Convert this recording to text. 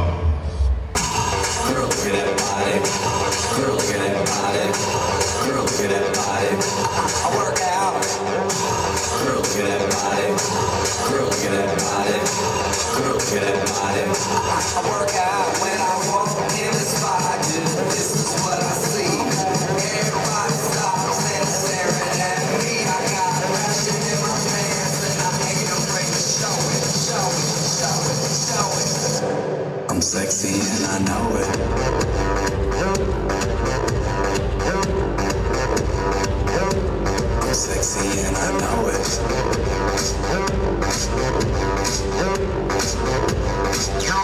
Girl, look at that body. Girl, look at that body. Girl, look at that body. I work out. Girl, look at that body. Girl, look at that body. Girl, look at that body. I work out when I walk in the spot. This is what I see. Everybody stops and staring at me. I got passion in my pants and I ain't afraid to show it, show it, show it, show it. I'm sexy and I know it. I'm sexy and I know it.